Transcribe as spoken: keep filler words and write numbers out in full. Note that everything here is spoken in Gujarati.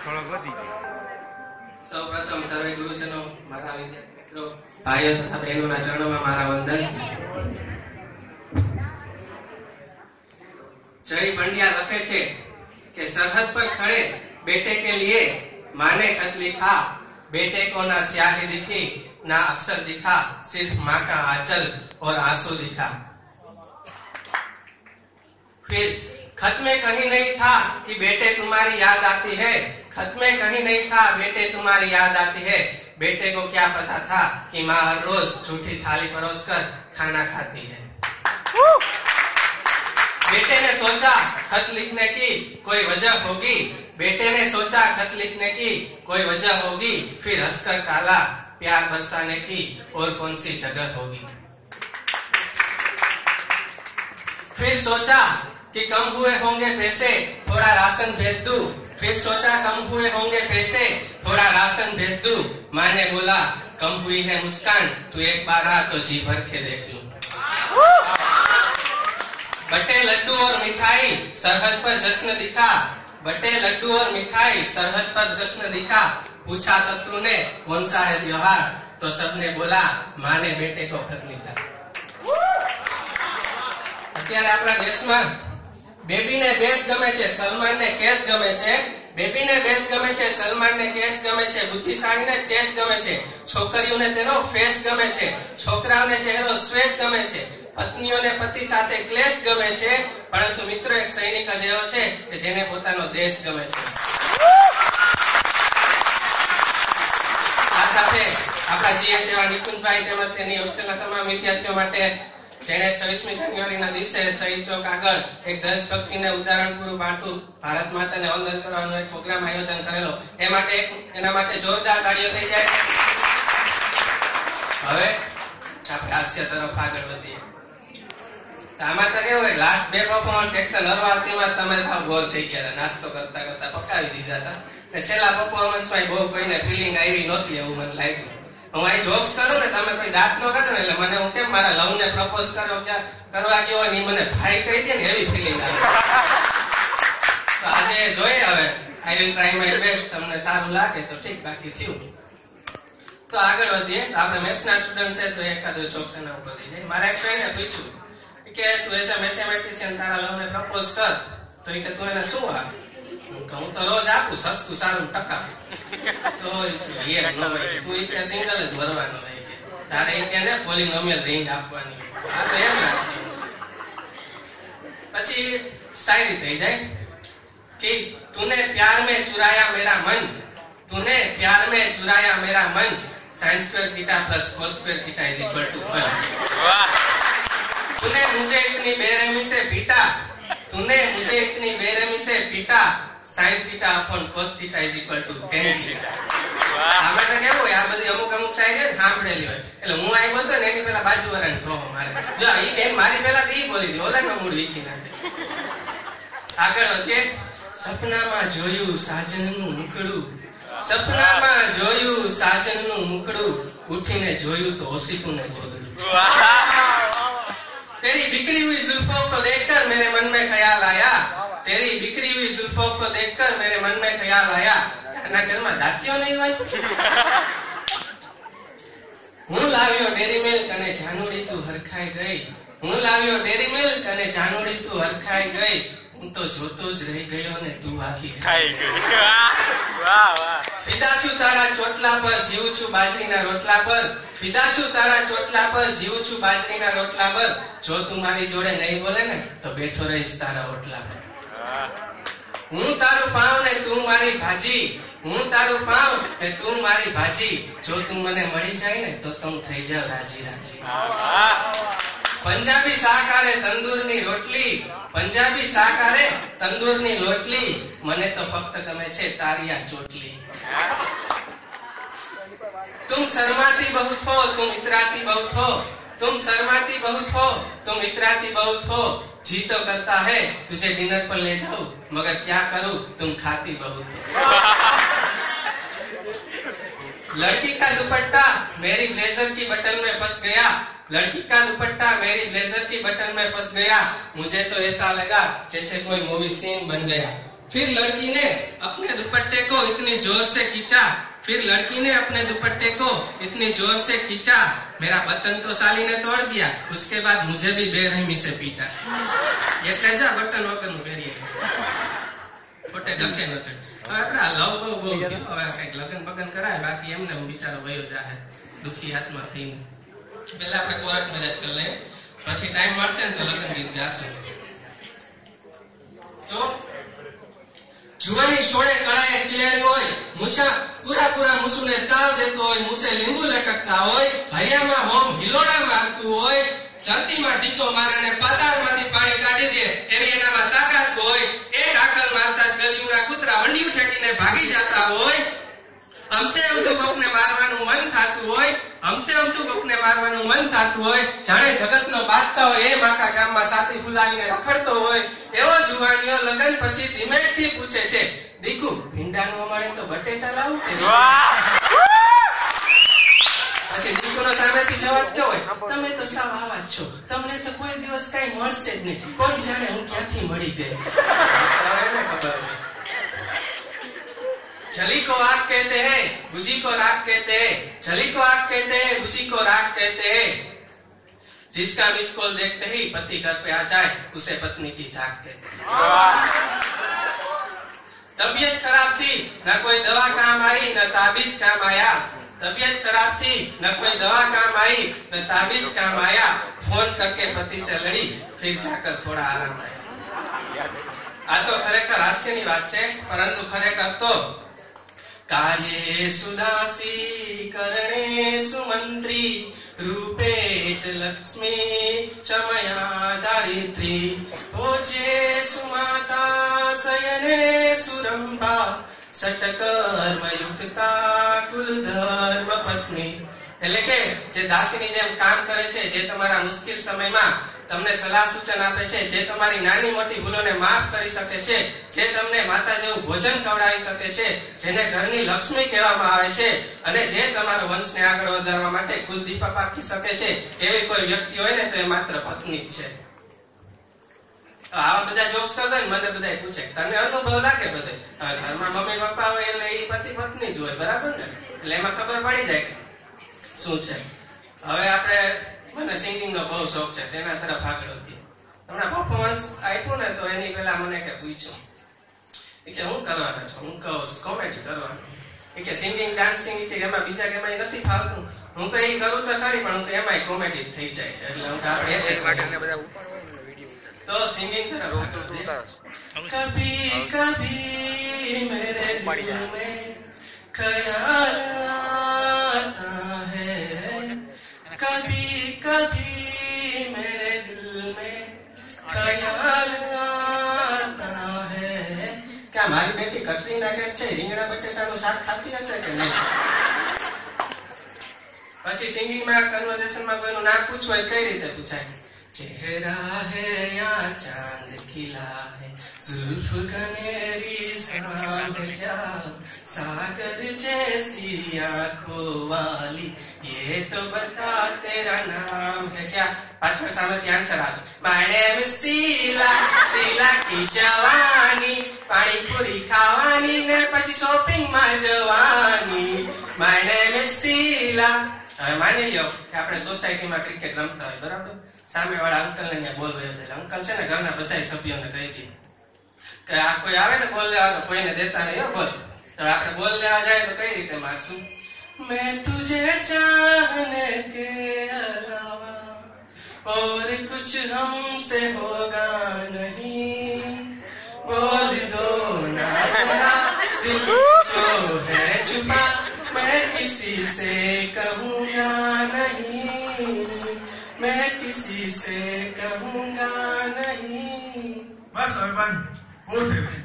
થોડોક વધી ગયો. સૌ પ્રથમ સર્વે ગુરુજનો, મારા વિદ્યાર્થીઓ, ભાઈઓ તથા બહેનોના ચરણોમાં મારા વંદન. જય पंड्या લખે છે કે સરહદ પર ખડે બેटे के लिए माँ ने खत लिखा, बेटे को ना स्याही दिखी ना अक्षर दिखा, सिर्फ माँ का आंचल और आंसू दिखा. फिर खत में कहीं नहीं था कि बेटे तुम्हारी याद आती है, खत में कहीं नहीं था बेटे तुम्हारी याद आती है. बेटे को क्या पता था कि माँ हर रोज झूठी थाली परोसकर खाना खाती है. बेटे ने सोचा खत लिखने की कोई वजह होगी, बेटे ने सोचा खत लिखने की कोई वजह होगी, फिर हंसकर काला प्यार बरसाने की और कौन सी जगह होगी. फिर सोचा कि कम हुए होंगे पैसे, थोड़ा राशन भेज दूं. फिर सोचा कम हुए होंगे पैसे, थोड़ा राशन भेज दूं. माँ ने बोला कम हुई है मुस्कान, तू एक बार आ तो जी भर के देख लूं. बटे लड्डू और मिठाई सरहद पर जश्न दिखा, बटे लड्डू और मिठाई सरहद पर जश्न दिखा. पूछा शत्रु ने कौन सा है त्योहार, तो सबने बोला माँ ने बेटे को खत लिखा. અત્યારે આપણા દેશમાં બેબીને બેસ ગમે છે, સલમાનને કેસ ગમે છે. બેબીને બેસ ગમે છે, સલમાનને કેસ ગમે છે, બુદ્ધિશાળીને ચેસ ગમે છે, છોકરીઓને તેનો ફેસ ગમે છે, છોકરાઓને ચહેરો શ્વેત ગમે છે, પત્નીઓને પતિ સાથે ક્લેશ ગમે છે. પરંતુ મિત્રો એક સૈનિક જ એવો છે કે જેને પોતાનો દેશ ગમે છે. આ સાથે આપણા જીએસ એવા નિકુંજભાઈ તેમજ તેની હોસ્ટેલના તમામ વિદ્યાર્થીઓ માટે જેણે છવ્વીસમી જાન્યુઆરીના દિવસે શહીદ ચોક આગળ એક દેશભક્તિને ઉદાહરણ પૂરું પાડતું ભારત માતાને વંદન કરવાનો એક પ્રોગ્રામ આયોજન કરેલો, એ માટે એના માટે જોરદાર તાળીઓ થઈ જાય. હવે આપણે હાસ્ય તરફ આગળ વધીએ. આમાં તો કેવું હોય, લાસ્ટ બે પરફોર્મન્સ એક તો નરવાવતીમાં તમે થાવ ગોર થઈ ગયા હતા, નાસ્તો કરતા કરતા પકાવી દીધા હતા, ને છેલ્લા પરફોર્મન્સમાં બહુ કોઈને ફિલિંગ આવી નહોતી એવું મને લાગ્યું. હું અહીં જોક્સ કરું ને, તમે કોઈ દાંત નો કાઢો ને એટલે મને હું કેમ મારા લવ ને પ્રપોઝ કર્યો કે કરવા ગયો ને મને ભાઈ કહી દે ને એવી ફિલિંગ આવી. તો આજે જોઈએ હવે, I will try my best. તમને સારું લાગે તો ઠીક, બાકી થયું. તો આગળ વધીએ. આપણે મેથ્સના સ્ટુડન્ટ છે તો એકાદો જોક્સ એના ઉપર થઈ જાય. મારા એક ફ્રેન્ડે પૂછ્યું કે તું એઝ અ મેથેમેટિશિયન તારા લવ ને પ્રપોઝ કર, તો એ કે તું એને શું આપે? હું તો રોજ આપું, સસ્તું સારું ટકા. તો એ નો હોય, તું એ કે સિંગલ જ મરવાનો હોય, કે તારે એ કે ને પોલિનોમિયલ રિંગ આપવાની. આ તો એમ રાખી. પછી શાયરી થઈ જાય કે तूने प्यार में चुराया मेरा मन, तूने प्यार में चुराया मेरा मन, sin square theta plus cos square theta is equal to one. तूने मुझे इतनी बेरहमी से पीटा, तूने मुझे इतनी बेरहमी से पीटा, sin theta upon cos theta is equal to tan theta. આમાં તો કેવું હોય, આ બધી અમુક અમુક શાયરી સાંભળેલી હોય એટલે હું આઈ બોલતો ને એની પેલા બાજુવાળાને કહો મારે જો ઈ બેન મારી પેલા તો ઈ બોલી દી, ઓલાનો મૂડ વીખી નાખે. આગળ વધીએ. સપનામાં જોયું સાજનનું મુખડું, સપનામાં જોયું સાજનનું મુખડું, ઉઠીને જોયું તો ઓસીકુને ગોદડું. तेरी बिखरी हुई जुल्फों को देखकर मेरे मन में ख्याल आया, तेरी बिखरी हुई जुल्फों को देखकर मेरे मन में ख्याल आया, આના ઘરમાં દાંતિયો નહીં હોય. હું લાવ્યો ડેરી મિલ્ક અને જાનુડી તું હરખાઈ ગઈ, હું લાવ્યો ડેરી મિલ્ક અને જાનુડી તું હરખાઈ ગઈ, હું તો જોતો જ રહી ગયો ને તું આખી ખાઈ ગઈ. વાહ વાહ. ફિદા છું તારા ચોટલા પર, જીવું છું બાજરીના રોટલા પર, ફિદા છું તારા ચોટલા પર, જીવું છું બાજરીના રોટલા પર, જો તું મારી જોડે નહીં બોલે ને તો બેઠો રહીશ તારા ઓટલા પર. હું તારું પાવ ને તું મારી ભાજી, હું તારું પાવ ને તું મારી ભાજી, જો તું મને મળી જાય ને તો તું થઈ જાવ રાજી રાજી. પંજાબી શાકારે તંદૂરની રોટલી, પંજાબી શાકારે તંદૂરની રોટલી, મને તો ફક્ત ગમે છે તારી આ ચોટલી. तुम शर्माती बहुत हो, तुम इतराती बहुत हो, तुम शर्माती बहुत हो, तुम इतराती बहुत हो, जी तो करता है तुझे डिनर पर ले जाऊं, मगर क्या करूं तुम खाती बहुत हो. लड़की का दुपट्टा मेरी ब्लेजर की बटन में फंस गया, लड़की का दुपट्टा मेरी ब्लेजर की बटन में फंस गया, मुझे तो ऐसा लगा जैसे कोई मूवी सीन बन गया, फिर लड़की ने अपने दुपट्टे को इतनी जोर से खींचा फिर लड़की ने अपने दुपट्टे को इतनी जोर से खींचा मेरा बटन तो साली ने तोड़ दिया उसके बाद मुझे भी बेरहमी से पीटा એટલે જ બટન વગરનું પહેરીએ ખોટે ડકે નટે હવે આપણે લવ બહુ બહુ થયો હવે કંઈક લગન બગન કરાય બાકી એમને બિચારો વયો જાહે દુખી આત્મા થઈને પહેલા આપણે કોર્ટ મેરેજ કરી લઈએ પછી ટાઈમ મળશે ને તો લગન ગીત ગાશું તો जुआनी सोने कड़ाए खिलाड़ी होय मुछा पूरा पूरा मुसुने ताव देतो होय मुसे લીંબુ લટકતા હોય હૈયામાં હોમ હિલોડા મારતું હોય ધરતીમાં ડીકો મારાને પાતાળમાંથી પાણી કાઢી દે એવી એનામાં તાકાત હોય એક આકલ મારતા જ ગલિયુના કૂતરા વંડિયું ઠેકીને ભાગી જતા હોય અમથે અમથું કોકને મારવાનું મન થાતું હોય અમથે અમથું કોકને મારવાનું મન થાતું હોય જાણે જગતનો બાદશાહ હોય એ માકા ગામમાં સાથી ફૂલાવીને રખડતો હોય એવો જુવાનીઓ લગન પછી ધીમેથી પૂછે છે દીકુ ભીંડાનું મળે તો બટેટા લાવું કે પછી દીકુનો સામેથી જવાબ કેવો હોય તમે તો સાવ આવા જ છો તમને તો કોઈ દિવસ કાઈ મળશે જ નહીં કોણ જાણે હું ક્યાંથી મળી ગઈ એને ખબર હોય जली को आग कहते हैं बुझी को राख कहते हैं जली को आग कहते हैं बुझी को राख कहते हैं जिसका मिस कॉल देखते ही पति घर पे आ जाए उसे पत्नी की धाक कहते हैं तबीयत खराब थी न कोई दवा काम आई न ताबीज काम आया तबीयत खराब थी न कोई दवा काम आई न ताबीज काम आया फोन करके पति से लड़ी फिर जाकर थोड़ा आराम आया आ तो खरेखर हास्यनी बात है परंतु खरेखर तो कार्ये सुदासी करणे सुमंत्री रूपे च लक्ष्मी क्षमया दारित्री भोजे सुमाता शयने सुरंभा सटकर्म युक्ता कुल धर्म पत्नी એટલે કે જે દાસીની જેમ કામ કરે છે જે તમારા મુશ્કેલ સમયમાં તમને સલાહ સૂચન આપે છે જે તમારી નાની મોટી ભૂલોને માફ કરી શકે છે જે તમને માતા જેવું ભોજન ખવડાવી શકે છે જેને ઘરની લક્ષ્મી કહેવામાં આવે છે અને જે તમારો વંશને આગળ વધારવા માટે કુલદીપક આપી શકે છે એવી કોઈ વ્યક્તિ હોય ને તો એ માત્ર પત્ની જ છે આવા બધા જોક્સ કરતા ને મને બધાય પૂછે તને અનુભવ લાગે બધે ઘરમાં મમ્મી પપ્પા હોય એટલે એ પતિ પત્ની જ હોય બરાબર ને એટલે એમાં ખબર પડી જાય શું છે હવે આપણે મને સિંગિંગ નો બહુ શોખ છે તેના તરફ આગળ હતી હમણાં પરફોર્મન્સ આપ્યું ને તો એની પહેલા મને કે પૂછ્યું કે હું કરવાના છો હું કહું કોમેડી કરવાનું કે સિંગિંગ ડાન્સિંગ કે એમાં બીજા કેમાં નથી ફાવતું હું કઈ કરું તો ખરી પણ હું એમાં કોમેડી થઈ જાય એટલે હું આપણે तो सिंगिंग तरफ कभी कभी मेरे दिल में ख्याल आता है कभी कभी मेरे दिल में ख्याल आता है क्या हमारी बेटी कटरीना कैफ છે રીંગણા બટેટાનું શાક ખાતી હશે કે નહીં પછી સિંગિંગ માં કન્વર્સેશન માં કોઈનું નામ પૂછવું હોય કઈ રીતે પૂછાય चेहरा है या चांद खिला है जुल्फ घनेरी शाम क्या सागर जैसी आंखों वाली ये तो बता तेरा नाम है क्या पांचवा सामने आंसर आज my name is Sheela Sheela की जवानी पानी पूरी खावानी ने પછી શોપિંગ માં જવાની માય નેમ ઇઝ शीला હવે માની લ્યો કે આપણે સોસાયટીમાં ક્રિકેટ રમતા હોય બરાબર સામે વાળા અંકલ ને બોલ રહ્યો છે અંકલ છે ને ઘરના બધા સભ્યોને કહી દી કે આ કોઈ આવે ને બોલ લેવા તો કોઈને દેતા નહીં હો બોલ હવે આપણે બોલ લેવા જાય તો કઈ રીતે મારશું मैं तुझे चाहने के अलावा और कुछ हमसे होगा नहीं बोल दो ना जरा दिल जो है छुपा मैं किसी से कहूँगा नहीं मैं किसी से कहूँगा नहीं बस अरबन बहुत है